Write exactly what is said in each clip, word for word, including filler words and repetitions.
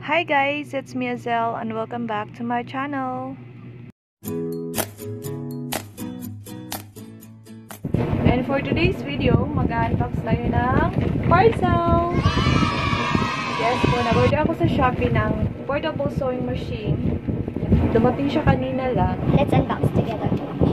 Hi guys, it's me Azel and welcome back to my channel. And for today's video, mag-unbox tayo ng parcel! Yes po, nag-order ako sa Shoppee ng portable sewing machine. Dumating siya kanina lang. Let's unbox together.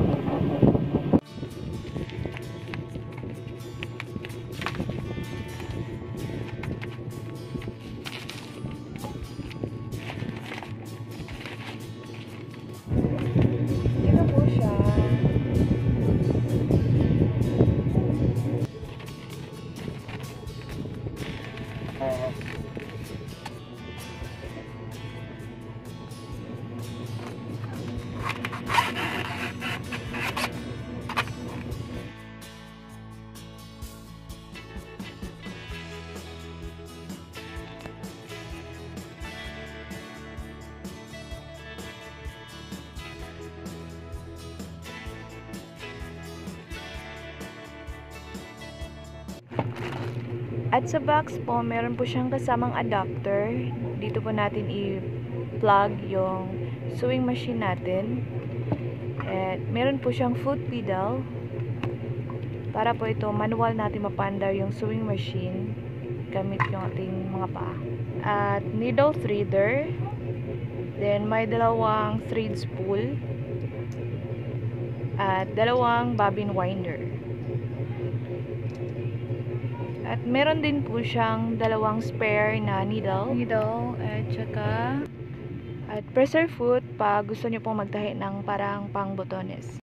Ito po siya. Uh, At sa box po, meron po siyang kasamang adapter. Dito po natin i-plug yung sewing machine natin. At meron po siyang foot pedal. Para po ito, manual natin mapandar yung sewing machine gamit yung ating mga paa. At needle threader. Then may dalawang thread spool. At dalawang bobbin winder. At meron din po siyang dalawang spare na needle. Needle at saka at presser foot pag gusto niyo pong magtahi ng parang pang botones.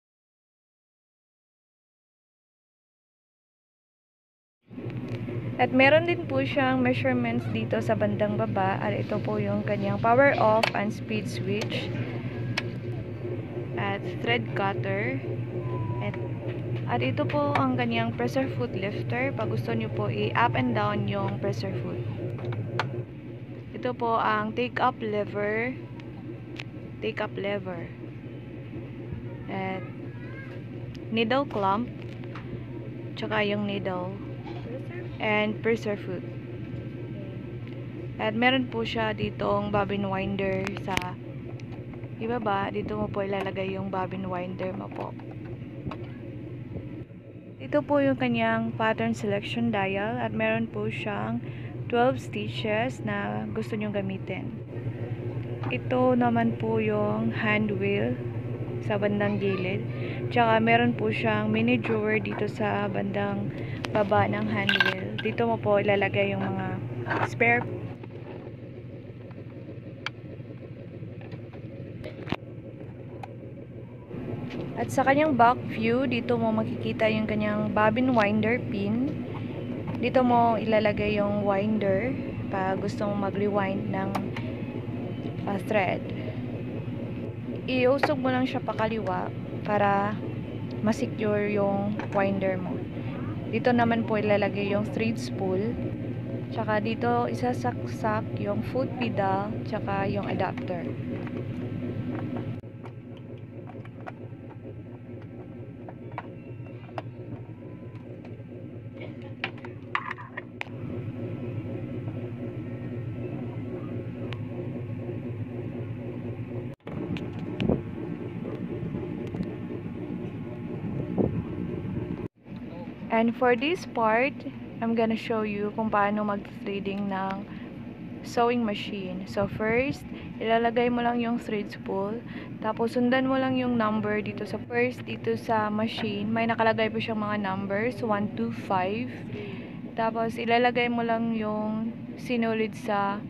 At meron din po siyang measurements dito sa bandang baba. At ito po yung kanyang power off and speed switch. At thread cutter. At At ito po ang kanyang presser foot lifter. Pag gusto nyo po i-up and down yung presser foot. Ito po ang take up lever. Take up lever. At needle clamp. Tsaka yung needle. And presser foot. At meron po siya ditong bobbin winder sa ibaba. Dito mo po ilalagay yung bobbin winder mo po. Ito po yung kanyang pattern selection dial at meron po siyang twelve stitches na gusto nyong gamitin. Ito naman po yung hand wheel sa bandang gilid. Tsaka meron po siyang mini drawer dito sa bandang baba ng hand wheel. Dito mo po ilalagay yung mga spare. At sa kanyang back view, dito mo makikita yung kanyang bobbin winder pin. Dito mo ilalagay yung winder pag gusto mo mag-rewind ng uh, thread. Iusog mo lang siya pakaliwa para masecure yung winder mo. Dito naman po ilalagay yung thread spool. Tsaka dito isasaksak yung foot pedal tsaka yung adapter. And for this part, I'm gonna show you kung paano mag-threading ng sewing machine. So first, ilalagay mo lang yung thread spool. Tapos sundan mo lang yung number dito sa first, dito sa machine. May nakalagay po siyang mga numbers, one, two, five. Tapos ilalagay mo lang yung sinulid sa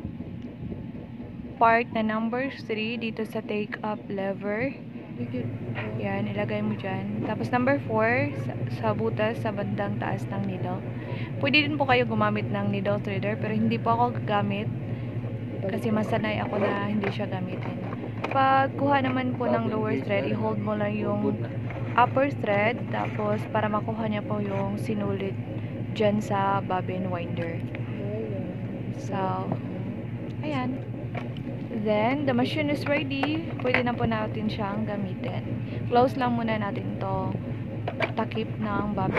part na number three dito sa take up lever. Yan, ilagay mo dyan. Tapos number four, sa, sa butas, sa bandang taas ng needle. Pwede din po kayo gumamit ng needle threader, pero hindi po ako gagamit kasi masanay ako na hindi siya gamitin. Pag kuha naman po ng lower thread, i-hold mo lang yung upper thread, tapos para makuha niya po yung sinulid dyan sa bobbin winder. So, ayan. Then, the machine is ready. Pwede na po natin siyang gamitin. Close lang muna natin to takip ng bobbin.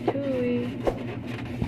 Enjoy!